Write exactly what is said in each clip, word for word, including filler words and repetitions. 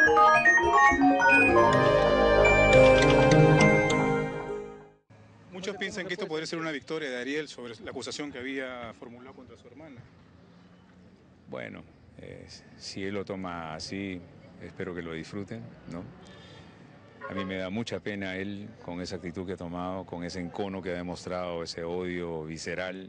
Muchos piensan que esto podría ser una victoria de Ariel sobre la acusación que había formulado contra su hermana. Bueno, eh, si él lo toma así, espero que lo disfruten, ¿no? A mí me da mucha pena él con esa actitud que ha tomado, con ese encono que ha demostrado, ese odio visceral.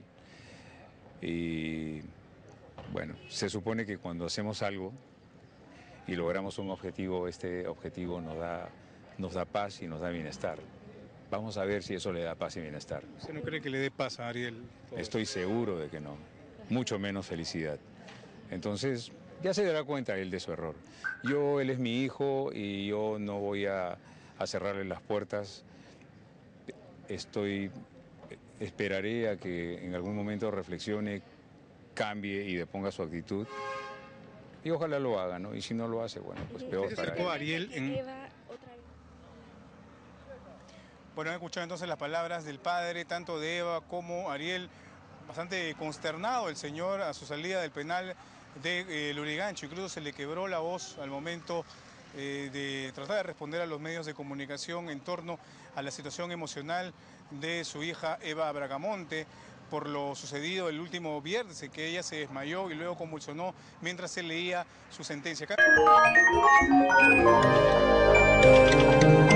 Y bueno, se supone que cuando hacemos algo y logramos un objetivo, este objetivo nos da, nos da paz y nos da bienestar. Vamos a ver si eso le da paz y bienestar. ¿Usted no cree que le dé paz a Ariel todo Estoy esto? seguro de que no, mucho menos felicidad. Entonces, ya se dará cuenta él de su error. Yo, él es mi hijo y yo no voy a, a cerrarle las puertas. Estoy, esperaré a que en algún momento reflexione, cambie y deponga su actitud. Y ojalá lo haga, ¿no? Y si no lo hace, bueno, pues peor ¿Usted se para acercó él. a Ariel en... Bueno, han escuchado entonces las palabras del padre, tanto de Eva como Ariel, bastante consternado el señor a su salida del penal de eh, Lurigancho. Incluso se le quebró la voz al momento eh, de tratar de responder a los medios de comunicación en torno a la situación emocional de su hija Eva Bracamonte por lo sucedido el último viernes, en que ella se desmayó y luego convulsionó mientras se leía su sentencia.